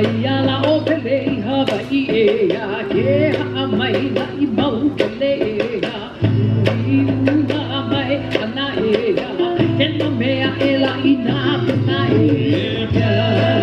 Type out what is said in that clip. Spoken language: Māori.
ya la o pele ha ba I e ya ke ha mai na I mau pele ya I na mai ana e ya ke no me a ela I na e ya